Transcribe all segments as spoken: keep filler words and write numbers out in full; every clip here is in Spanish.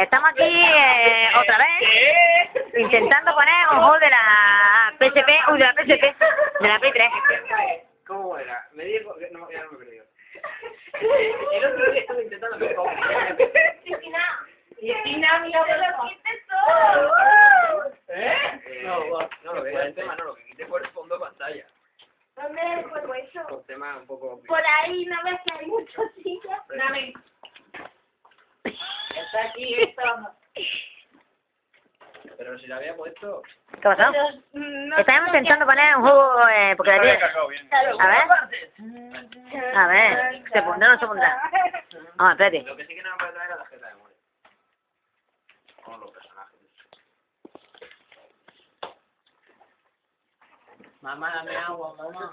Estamos aquí eh, otra vez intentando poner un juego de la P S P, uy, de la P S P, de la P tres. ¿Cómo era? Me dijo que no, ya no me he perdido. El otro día estaba intentando hacer cómo. Cristina, Y Cristina, mira, te lo quites todo. ¿Eh? No, no lo veo. El tema no, lo que quité fue el fondo pantalla. ¿Dónde fue eso? Por tema un poco... Por ahí, ¿no ves que hay muchas sillas? Dame. Está aquí esto. Pero si la había puesto... ¿Qué pasó? No Estamos intentando poner un juego, eh, porque la tiene... A ver, a ver, se pondrá o no se pondrá. Ah, espérate. Lo que sí que no me puede traer es la tarjeta de memoria. Con los personajes. Mamá, dame agua, mamá.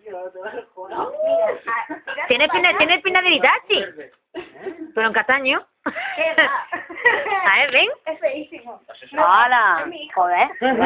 Tiene pina, tiene pina de Itachi, pero en castaño. A ver, ven. Es feísimo. Hola, joder.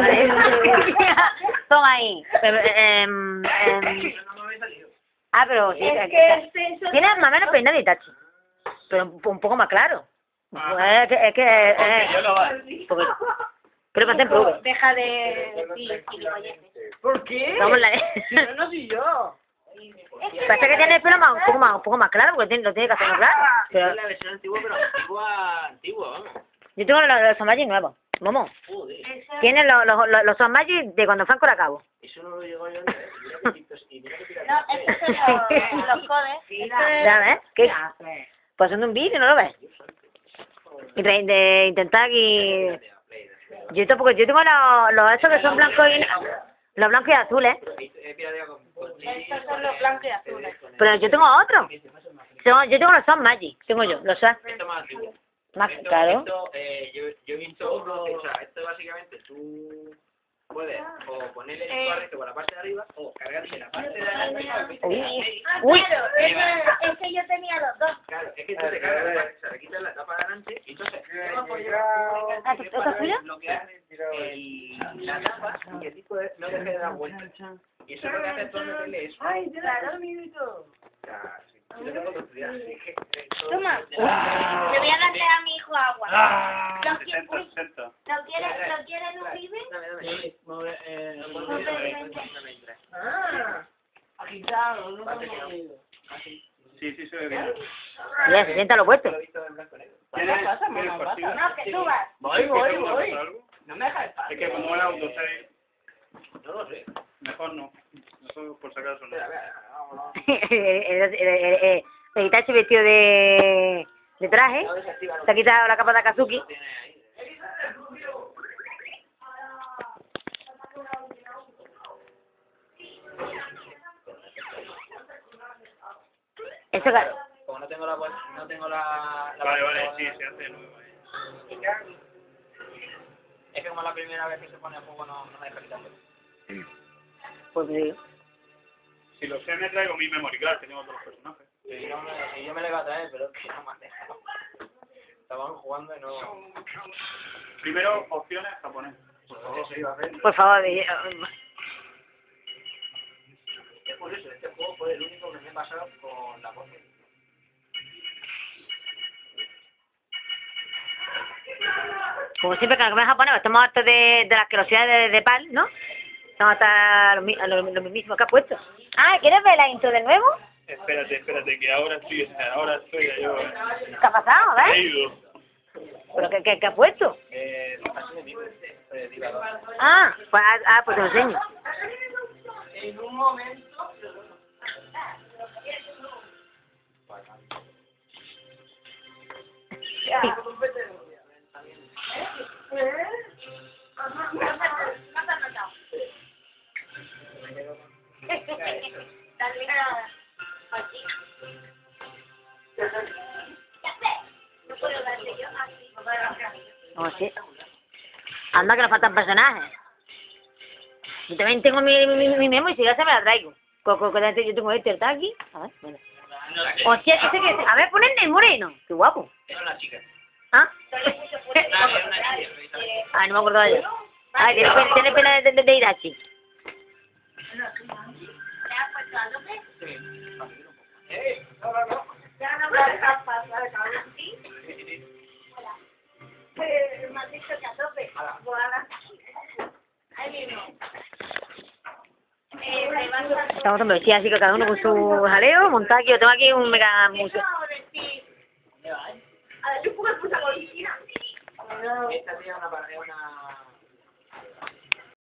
Toma ahí. Pero, eh, em, em, No me había salido. ah, pero sí. Es eh, que eso Tiene más o menos pina de Itachi, pero un, un poco más claro. Es que, es que, eh, Yo lo va. porque, creo que está en prueba. Deja de decir gilipolleces. ¿Por qué? Vamos la... Si no, no soy yo. Pasa que tiene el pelo más, un poco más, un poco más claro, porque tiene, lo tiene que hacer más claro. Pero Es la versión antigua, pero antigua, antigua, vamos. yo tengo los, los Sonmagi nuevos, Momo. Joder. Tiene los, los, los, los Sonmagi de cuando Franco la acabó. Eso no lo llegó yo a ver. Mira que pictos y mira que tiras. No, estos son los, los codes. ¿Ya ves? ¿Qué? Pues haciendo un vídeo, ¿no lo ves? Y de, de intentar que... Yo tampoco, yo tengo los, los esos que son blancos y... Los blancos y azules. Estos son los blancos y azules. Pero yo tengo otros. Son- Yo tengo los Sonmagi, tengo yo, los Son. Esto más antiguo. Más Esto- claro. Esto, eh, yo, yo he visto uno, o sea, esto básicamente tú puedes o ponerle el barrete por la parte de arriba o cargarse la parte de adelante. Uy. Ah, Uy. claro, es, es que yo tenía los dos. Claro, es que tú te cargas la parte, o sea, le quitas la tapa de adelante y entonces Ah, ¿tú- ¿esta es tuya? bloquear el, la tapa y el tipo de, no deje de dar vueltas. Y eso es lo que hace es meterle eso. Ay, claro. O sea, sí, yo tengo que estudiar, así que... eh, todo- Toma. Le voy a darle a mi hijo agua. Ah, ¿Lo quieres? sesenta, sesenta. ¿Lo quieres? ¿Lo quieres, no vive? Dame, dame. Sí, mueve, eh, No, mueve, no, no, mueve. no, no, no me entra. Ah, agitado, no Vale, me que no. movido. Así. Sí, sí se ve bien. Ya, se sienta lo puesto. Lo he visto en blanco y negro. ¿Quieres, pasa, ¿quieres mamá? partido? No, que subas. Voy, voy, ¿Quieres voy. pasar algo? No me dejes Es que como era auto seis, No lo sé. mejor no. Eso por si acaso no. Espera, espera, vámonos. el, el, el, el Itachi vestido de, de traje. No desactiva, no. Se ha quitado la capa de Akazuki. Lo tiene ahí. Eso claro. Como no tengo la vuel- no tengo la, la Vale, vale, vuelta- sí, se hace nuevo ahí. Es que como es la primera vez que se pone a juego no, no me deja quitarlo. Pues digo. Si lo sé, me traigo mi memory card, que tengo otros personajes. Sí, yo me, sí, yo me le iba a traer, pero es que no me han dejado. Estábamos jugando y no... Primero, opciones japonés. Pues no se iba a hacer. Por favor, eh, Es por eso, este juego fue el único que me he pasado con la voz. como siempre que en japonés estamos hartos de, de las asquerosidades de, de Pal, ¿no? Estamos hasta lo, mi- lo, lo mismo que ha puesto. Ah, ¿quieres ver la intro de nuevo? Espérate, espérate, que ahora estoy, ahora estoy yo. eh, ¿Qué ha pasado? A He ver. ido. ¿Pero qué, qué, qué ha puesto? Eh, así de mismo. Eh, digo, Ah, pues, ah, ah, pues te lo enseño. en un momento... Oh, sí. Anda que nos faltan personajes. Yo también tengo mi, mi, mi, mi memo y si ya se me la traigo. Co- co- co- Yo tengo este, ¿está aquí? A ver, bueno. Hostia, ese que... A ver, ponen el moreno. Qué guapo. Es una chica. ¿Ah? Una, una chica. Ah, no me acordaba yo. Ah, tiene pena, tiene pena de, de, de Irachi. Sí. Eh, no, no, no. Ya no me la pasar, ¿sí? Estamos dando sí, así que cada uno con su jaleo, montado aquí. Yo tengo aquí un mega museo. Esta tía es una, es una